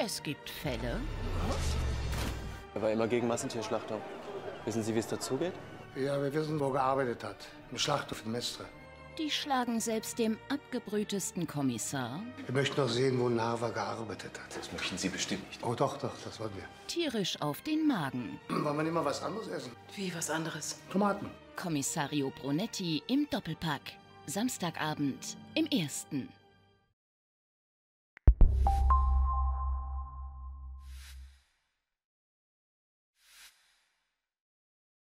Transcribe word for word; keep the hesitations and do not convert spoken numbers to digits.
Es gibt Fälle. Er war immer gegen Massentierschlachtung. Wissen Sie, wie es dazugeht? Ja, wir wissen, wo er gearbeitet hat. Im Schlachthof in Mestre. Die schlagen selbst dem abgebrühtesten Kommissar Wir möchten noch sehen, wo Narva gearbeitet hat. Das möchten Sie bestimmt nicht. Oh doch, doch, das wollen wir. tierisch auf den Magen. Wollen wir nicht mal was anderes essen? Wie was anderes? Tomaten. Kommissario Brunetti im Doppelpack. Samstagabend im Ersten.